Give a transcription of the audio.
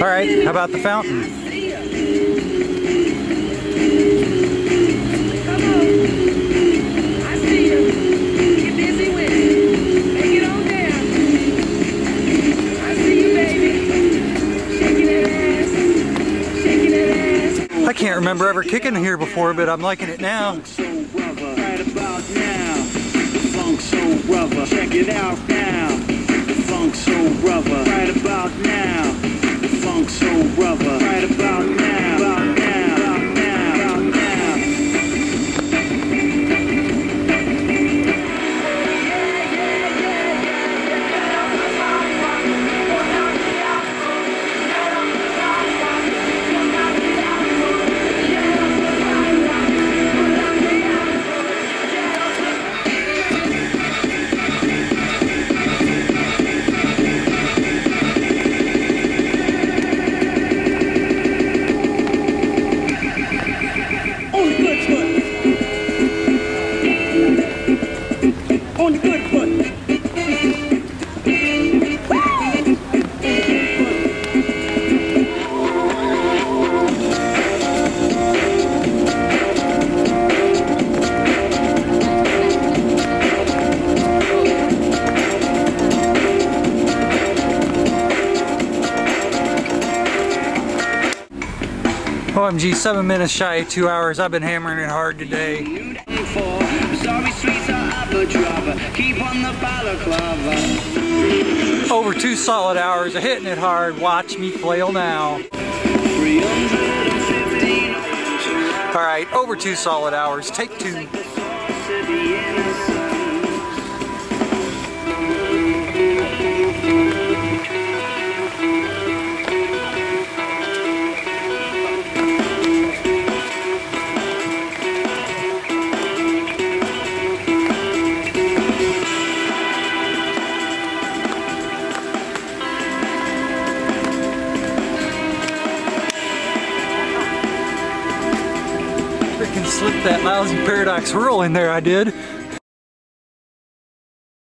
All right, how about the fountain? I can't remember ever kicking here before, but I'm liking it now. Right about now, the funk's so rubber. Check it out now, the funk's so rubber. Right about now, the funk's so rubber. Right about now, about now, about now, about now. On the good foot. OMG, 7 minutes shy of 2 hours. I've been hammering it hard today. Over 2 solid hours of hitting it hard. Watch me flail now. All right, over 2 solid hours. Take 2. Freaking slipped that lousy paradox whirl in there, I did.